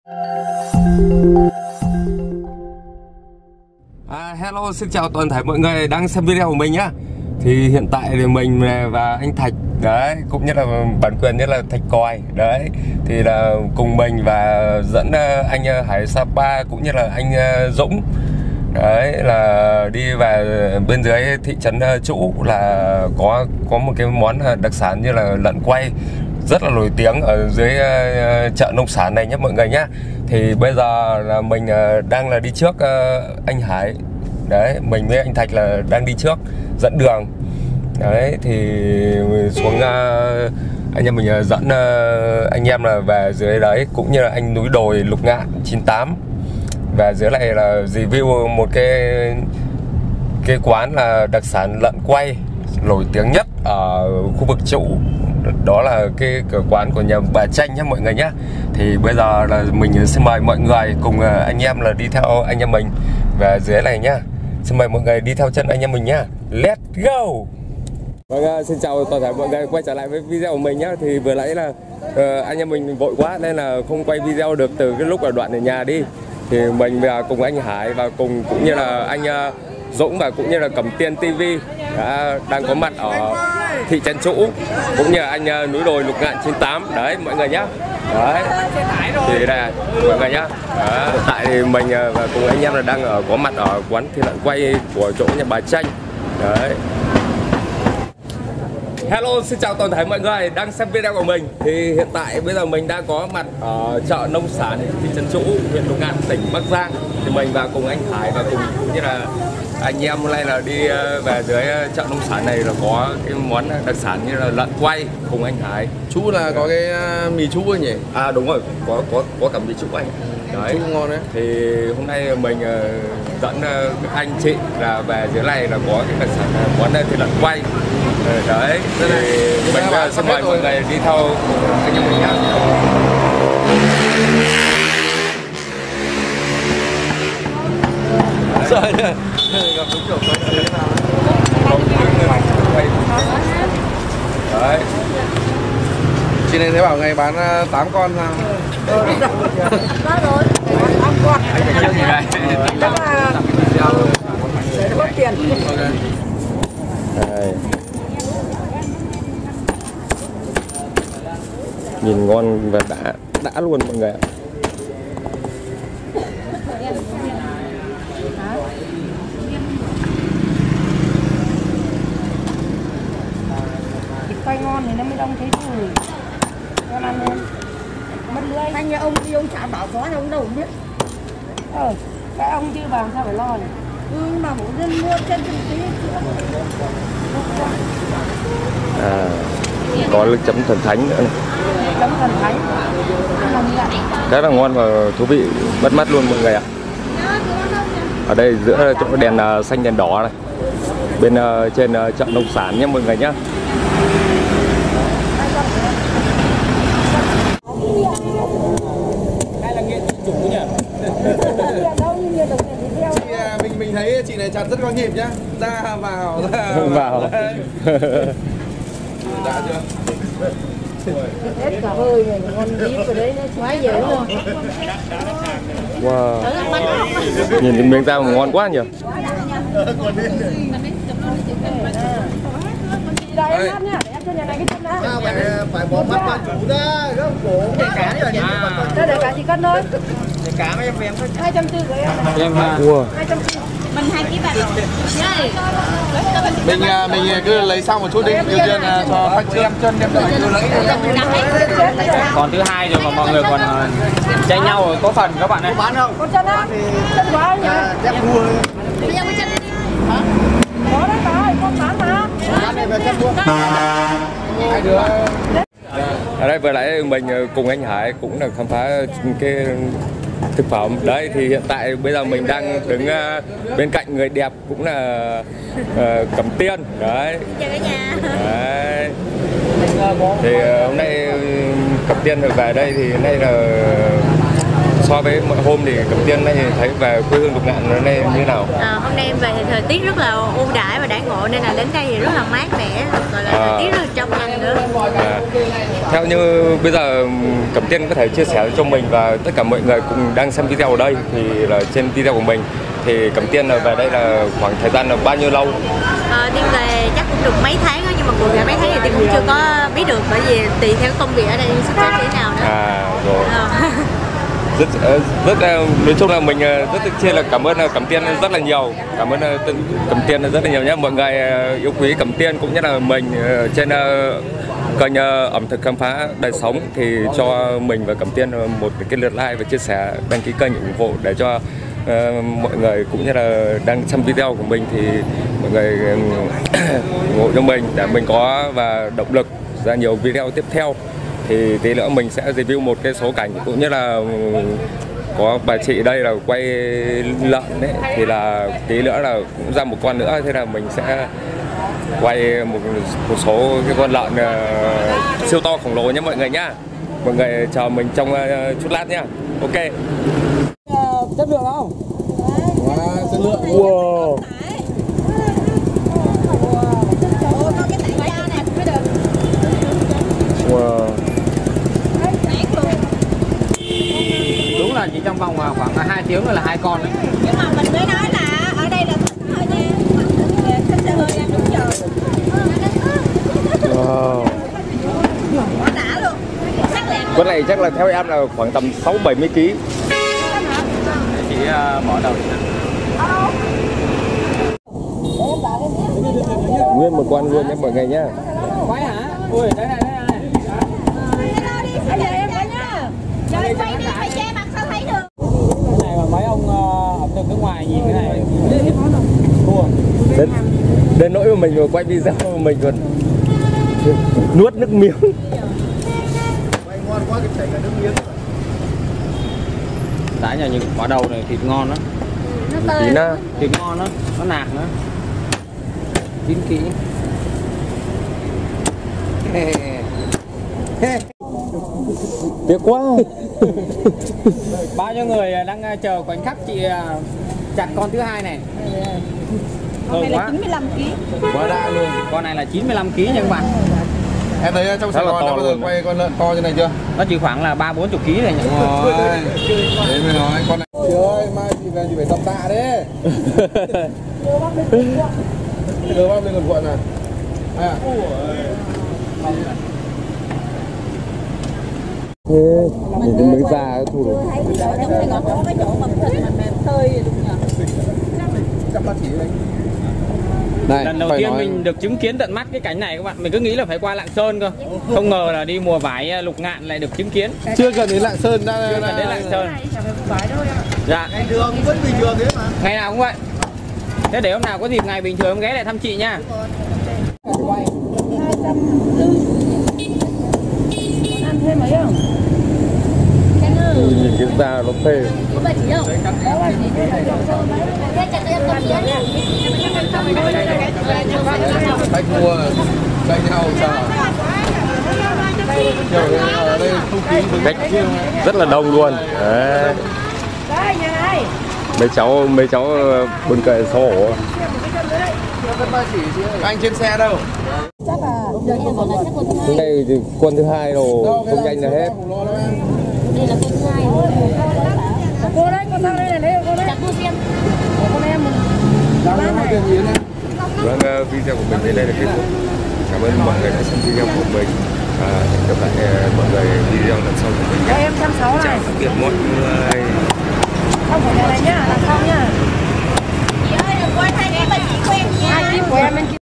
Hello, xin chào toàn thể mọi người đang xem video của mình nhá. Thì hiện tại thì mình và anh Thạch đấy, cũng như là bản quyền như là Thạch Còi đấy, thì là cùng mình và dẫn anh Hải Sapa cũng như là anh Dũng đấy, là đi về bên dưới thị trấn Trũ, là có một cái món đặc sản như là lợn quay rất là nổi tiếng ở dưới chợ nông sản này nhé mọi người nhé. Thì bây giờ là mình đang là đi trước anh Hải đấy, mình với anh Thạch là đang đi trước dẫn đường đấy. Thì xuống anh em mình dẫn anh em là về dưới đấy, cũng như là anh núi đồi Lục Ngạn 98. Và dưới này là review một cái quán là đặc sản lợn quay nổi tiếng nhất ở khu vực Trũ, đó là cái cửa quán của nhà bà Tranh nhé mọi người nhé. Thì bây giờ là mình xin mời mọi người cùng anh em là đi theo anh em mình về dưới này nhá. Xin mời mọi người đi theo chân anh em mình nhá. Let's go. Vâng, xin chào toàn thể mọi người quay trở lại với video của mình nhá. Thì vừa nãy là anh em mình vội quá nên là không quay video được từ cái lúc ở đoạn ở nhà đi. Thì mình và cùng anh Hải và cũng như là anh Dũng và cũng như là Cẩm Tiên TV đang có mặt ở thị trấn Trũ, cũng như là anh núi đồi Lục Ngạn 98 đấy mọi người nhá. Đấy, thì đây mọi người nhá. Hiện tại thì mình và cùng anh em là đang có mặt ở quán thịt lợn quay của chỗ nhà bà Tranh đấy. Hello, xin chào toàn thể mọi người đang xem video của mình. Thì hiện tại bây giờ mình đang có mặt ở chợ nông sản thị trấn Trũ, huyện Lục Ngạn, tỉnh Bắc Giang. Thì mình và cùng anh Hải và cũng như là anh em hôm nay là đi về dưới chợ nông sản này là có cái món đặc sản như là lợn quay cùng anh Hải. Chú là có cái mì chú ấy nhỉ? À đúng rồi, có cả mì chú anh. Đấy. Chú ngon đấy. Thì hôm nay mình dẫn anh chị là về dưới này là có cái đặc sản món thịt lợn quay. Đấy, thì mình xin mời mọi người đi theo anh em mình nhá. Rồi nè, gặp đúng kiểu quay thế nào đấy. Chị này thấy bảo ngày bán 8 con sao? Có rồi, 8 con. Anh phải trước gì đây? Chắc là để nó mất tiền. Đây. Nhìn ngon và đã luôn mọi người ạ. Thịt quay ngon thì nó mới đông thế chứ. Con ăn lên. Mất lưới. Anh nhà ông đi ông chả bảo có thì ông đâu cũng biết. Cái ông chưa vào sao phải lo nhỉ? Mà bố dân mua chân tí. Có nước chấm thần thánh nữa này. Chấm thần thánh. Rất là ngon và thú vị, bắt mắt luôn mọi người ạ. Ở đây giữa chỗ đèn xanh đèn đỏ này, bên trên chợ nông sản nhé mọi người nhé. Hay là nghiện chủ nhỉ? Mình thấy chị này chặt rất có nhịp nhá. Ra vào. Đã chưa? Hết cả hơi này, ngon díp ở đấy nó quá dễ luôn. Wow. Nhìn cái miếng rau ngon quá nhỉ. Đây em ăn nha, để em cho nhà này cái chân đã. Phải bỏ mắt bà chủ ra, gấp cổ. Để cá nữa nhỉ? Đây để cá chỉ cân thôi. Để cá mấy em thôi. 240 của em này. Em ha. 240. Mình 2 kg bạc rồi. Mình cứ lấy xong một chút đi, ưu tiên cho khách trước. Chân em đợi cứ lấy. Còn thứ hai rồi mà mọi người còn tranh nhau rồi, có phần các bạn ơi. Bán không? Con chân á? Chân của ai nhỉ? Em mua. Bây giờ cái chân đi. Có đấy bà ơi, con bán mà. Bán này về chân mua. Hai đứa. Ở đây vừa nãy mình cùng anh Hải cũng là khám phá cái thực phẩm đấy. Thì hiện tại bây giờ mình đang đứng bên cạnh người đẹp cũng là Cẩm Tiên đấy. Chào cả nhà. Đấy. Thì hôm nay Cẩm Tiên được về đây thì hôm nay là so với mọi hôm thì Cẩm Tiên này thấy về quê hương Lục Ngạn nó này như nào? Hôm nay em về thì thời tiết rất là ưu đãi và đãi ngộ nên là đến đây thì rất là mát mẻ, gọi là thời tiết rất là trong lành nữa. Theo như bây giờ Cẩm Tiên có thể chia sẻ cho mình và tất cả mọi người cùng đang xem video ở đây thì là trên video của mình thì Cẩm Tiên là về đây là khoảng thời gian là bao nhiêu lâu? Tiên về chắc cũng được mấy tháng đó, nhưng mà cụ thể mấy tháng thì Tiên cũng chưa có biết được bởi vì tùy theo công việc ở đây sắp xếp như thế nào nữa. Rồi. Rất nói chung là mình rất chia là cảm ơn Cẩm Tiên rất là nhiều, cảm ơn Cẩm Tiên rất là nhiều nhé. Mọi người yêu quý Cẩm Tiên cũng như là mình trên kênh ẩm thực khám phá đời sống thì cho mình và Cẩm Tiên một cái lượt like và chia sẻ, đăng ký kênh ủng hộ để cho mọi người cũng như là đang xem video của mình thì mọi người ủng hộ cho mình để mình có và động lực ra nhiều video tiếp theo. Thì tí nữa mình sẽ review một cái số cảnh cũng như là có bà chị đây là quay lợn đấy, thì là tí nữa là cũng ra một con nữa, thế là mình sẽ quay một số cái con lợn siêu to khổng lồ nhé mọi người nhá. Mọi người chờ mình trong chút lát nhá. Ok. Chất lượng không? Wow, chất lượng. Wow. Wow. Đúng là chỉ trong vòng khoảng 2 tiếng là 2 con đấy. Nhưng mà mình mới nói là ở đây là thôi nha, thích xe hơi em đúng giờ. Wow. Quá đã luôn. Con này chắc là theo em là khoảng tầm 60-70 kg. Chỉ bỏ đầu. Nguyên một con luôn nhé mọi người nhá. Quay hả? Ui, đây này. Trời quay đi, phải che mặt sao thấy được. Cái này mà mấy ông ẩm thực nước ngoài nhìn cái này thua. Đến nỗi mà mình vừa quay video mình còn nuốt nước miếng. Quay ngon quá cái chảy cả nước miếng. Đã nhờ những quả đầu này thịt ngon đó. Thịt ngon đó, nó nạc nữa. 9 kg. Tiếc quá. Bao nhiêu người đang chờ khoảnh khắc chị chặt con thứ hai này. Con này là 95 kg. Quá đã luôn. Con này là 95 kg nha các bạn. Em thấy trong Sài Gòn đã bao giờ quay con lợn to như này chưa? Nó chỉ khoảng là 3-40 kg này nhỉ. Rồi. Đấy mới nói con này. Chị ơi, mai chị về chị phải tập tạ đấy. Đưa bác lên còn cuộn à? Mình mới ra thủ được. Có cái chỗ mà thịt mà mềm tơi đúng nhỉ? Chắc bác chỉ đấy. Này, lần đầu tiên nói... mình được chứng kiến tận mắt cái cảnh này các bạn. Mình cứ nghĩ là phải qua Lạng Sơn cơ. Không ngờ là đi mùa vải Lục Ngạn lại được chứng kiến. Chưa cần đến Lạng Sơn đã. Chưa cần đến Lạng Sơn. Dạ. Ngày thường vẫn bình thường thế mà. Ngày nào cũng vậy. Thế để hôm nào có dịp ngày bình thường em ghé lại thăm chị nha. Ăn thêm mấy không? Nhìn cái da nó phê. Có bà chị đâu? Khách mua cạnh nhau chờ. Ở đây không khí Khách rất là đông luôn. Đấy. Đây, nhà này. Mấy cháu buồn cười xấu hổ. Anh trên xe đâu? Chắc là Hôm nay thì con thứ hai rồi, không nhanh là hết. Đây là con thứ hai. cô đấy, con sang đây là lấy cô đấy. Chặt cô xem. Con em mình. Vâng, video của mình đến đây là kết thúc. Cảm ơn mọi người đã xem video của mình. Hẹn gặp lại mọi người video lần sau của mình. Em 160 này. Chào tạm biệt mọi người.